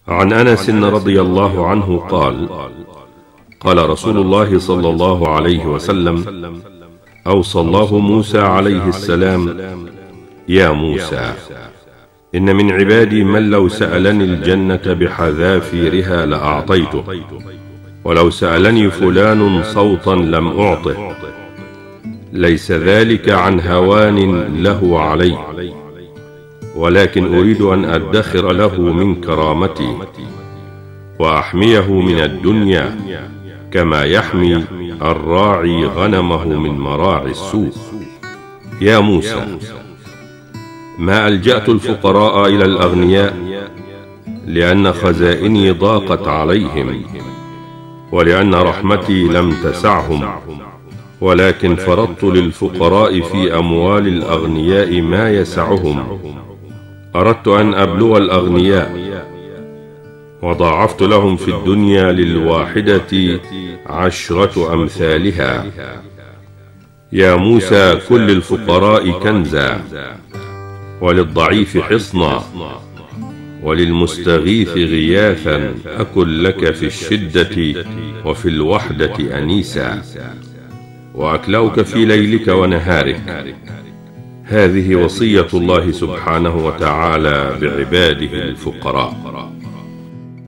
عن أنس رضي الله عنه قال: قال رسول الله صلى الله عليه وسلم: أوصى الله موسى عليه السلام: يا موسى، إن من عبادي من لو سألني الجنة بحذافيرها لأعطيته، ولو سألني فلان صوتا لم أعطه، ليس ذلك عن هوان له علي، ولكن أريد أن أدخر له من كرامتي وأحميه من الدنيا كما يحمي الراعي غنمه من مراعي السوء. يا موسى، ما ألجأت الفقراء إلى الأغنياء لأن خزائني ضاقت عليهم، ولأن رحمتي لم تسعهم، ولكن فرضت للفقراء في أموال الأغنياء ما يسعهم. أردت أن أبلغ الأغنياء، وضاعفت لهم في الدنيا للواحدة 10 أمثالها. يا موسى، كل الفقراء كنزا، وللضعيف حصنا، وللمستغيث غياثا، أكن لك في الشدة وفي الوحدة أنيسا، وأكلأك في ليلك ونهارك. هذه وصية الله سبحانه وتعالى بعباده الفقراء.